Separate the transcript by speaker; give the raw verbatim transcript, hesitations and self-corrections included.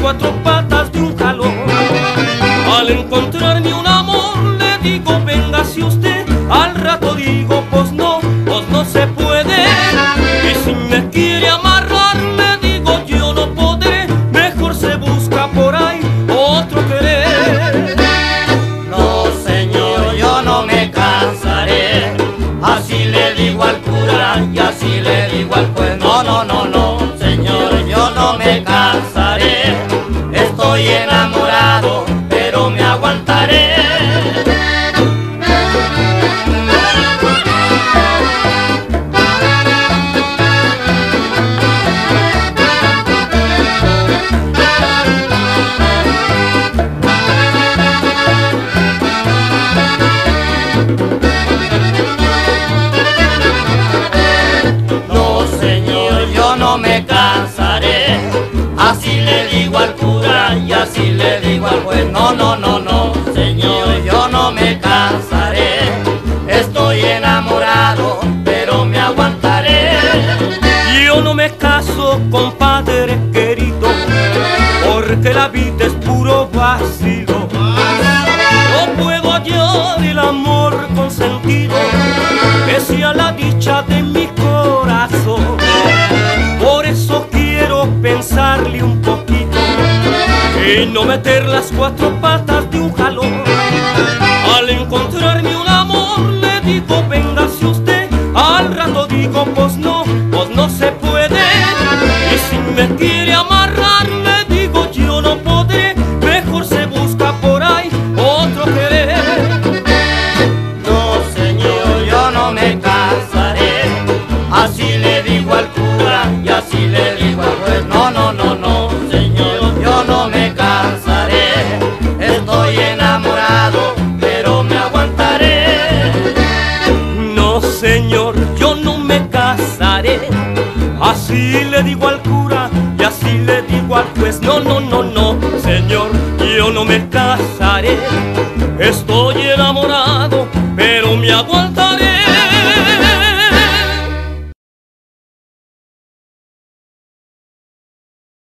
Speaker 1: cuatro patas de un jalón. Al encontrarme un amor le digo véngase usted, al rato digo pues no, pues no se puede. Y si me quiere amarrar le digo yo no podré, mejor se busca por ahí otro querer.
Speaker 2: No señor, yo no me cansaré, así le digo al cura y así le digo al juez. No, no, no, no, señor, yo no me cansaré, estoy enamorado, pero me aguantaré. No señor, yo no me cansaré, así le digo al cura y así le digo al juez. No, no, no, no, señor, yo no me cansaré, estoy enamorado, pero me aguantaré.
Speaker 1: Yo no me caso, compadre querido, porque la vida es puro vacío. No puedo hallar el amor consentido que sea la dicha de mi corazón. Por eso quiero pensarle un poquito y no meter las cuatro patas de un jalón. Al encontrarme un amor le digo véngase usted, al rato digo pues no, pues no se puede. Y si me quiere amarrar le digo yo no podré, mejor se busca por ahí otro querer.
Speaker 2: No señor, yo no me cansaré, así le digo al cura y así le digo al juez. No, no, no, no, señor, yo no me cansaré, estoy enamorado, pero me aguantaré.
Speaker 1: No señor, yo no me casaré, así le digo al cura y así le digo al juez. No, no, no, no, señor, yo no me casaré, estoy enamorado, pero me aguantaré.